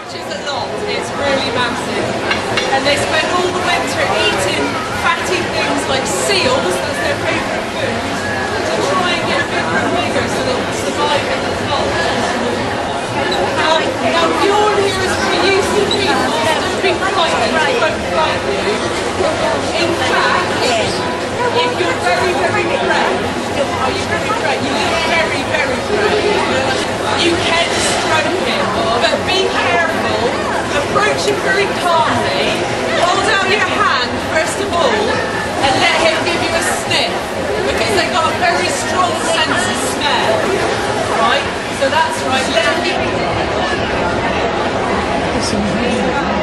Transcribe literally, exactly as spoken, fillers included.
hatches a lot. It's really massive. And they spend all the winter eating fatty things like seals, that's their favourite food, to try and get bigger and bigger so they'll survive in the cold. Now, now your here is for you people, don't be frightened, don't frighten you. In fact, if you're very, very brave, are you very brave? You look very, very brave. You can stroke it, but be careful. Approach him very calmly. Hold out your hand first of all, and let him give you a sniff, because they've got a very strong sense of smell. Right? So that's right. Let him give you.